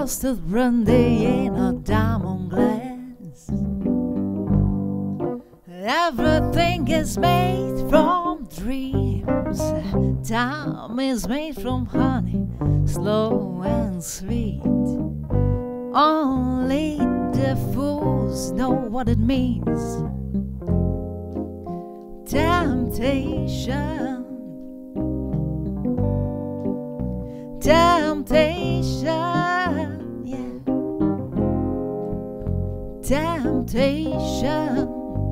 frosted brandy in a diamond glass. Everything is made from dreams. Time is made from honey, slow and sweet. Only the fools know what it means. Temptation, temptation, yeah. Temptation,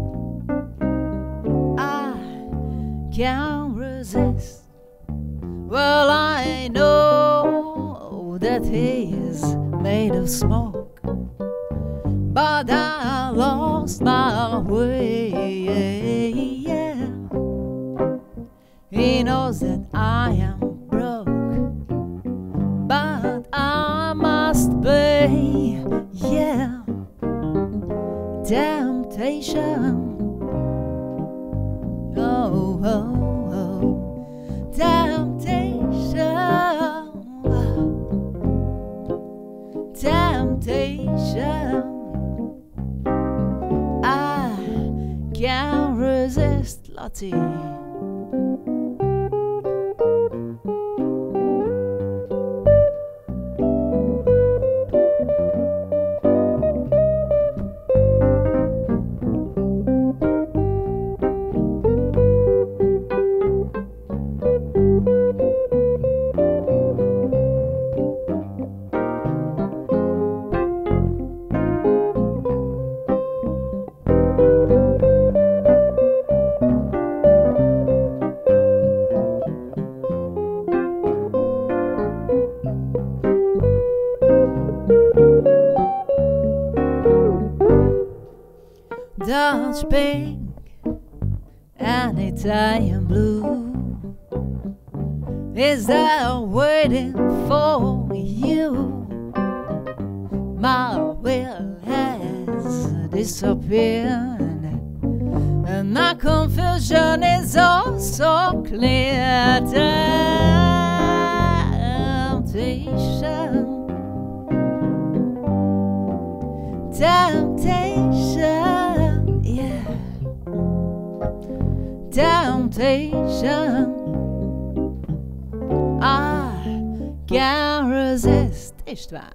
I can't resist. Well, I know that he is made of smoke, but I lost my way, yeah. He knows that I am broke, but I must pay, yeah. Temptation, oh, oh, oh. Temptation, temptation, I can't resist, Lottie. Dutch pink and Italian blue is there waiting for you. My will has disappeared and my confusion is also clear. Temptation, temptation, yeah. Temptation, I can't resist. István.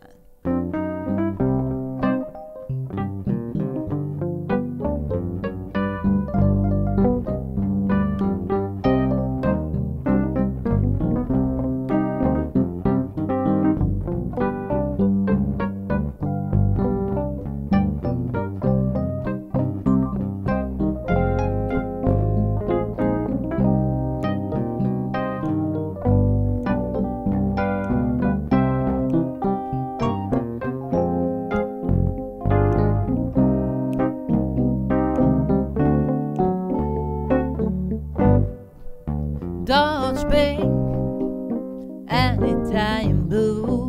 Dutch pink and Italian blue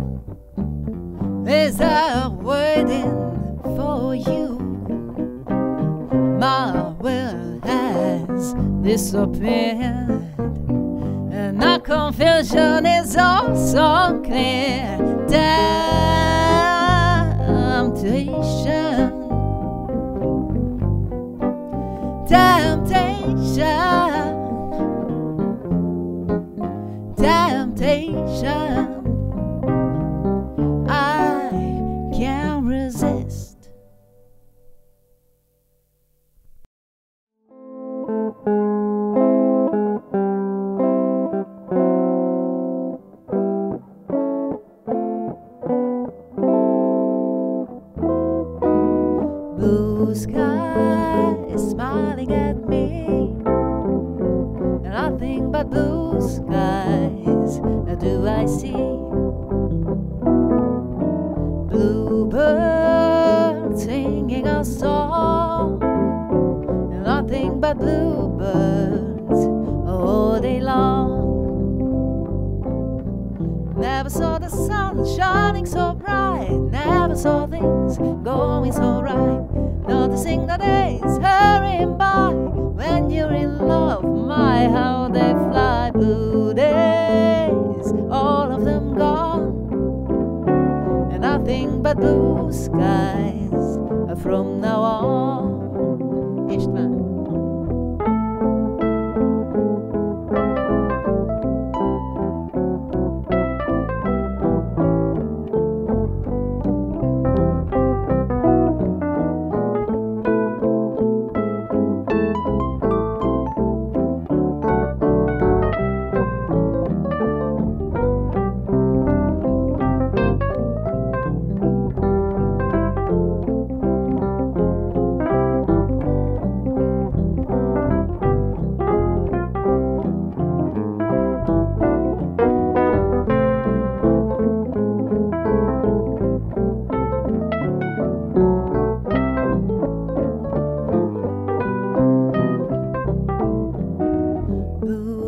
is there waiting for you. My will has disappeared and my confusion is also clear. Temptation, temptation, temptation, I can't resist. Blue sky is smiling at me, nothing but blue skies do I see. Bluebirds singing a song, nothing but bluebirds all day long. Never saw the sun shining so bright, never saw things going so right. Noticing the days hurrying by, when you're in love, my how they fly. Blue days, all of them gone.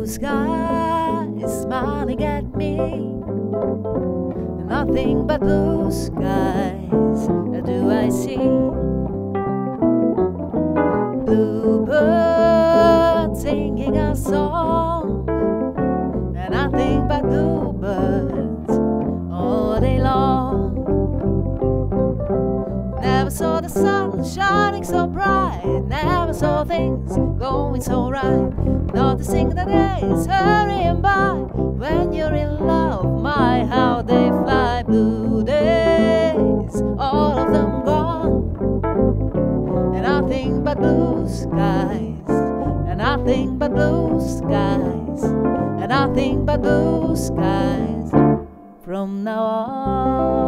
skies smiling at me. Nothing but blue skies do I see. Bluebirds singing a song, and nothing but bluebirds all day long. Never saw the sun shining so bright, never saw things going so right. Noticing the days hurrying by, when you're in love, my how they fly. Blue days, all of them gone, and nothing but blue skies, and nothing but blue skies, and nothing but blue skies from now on.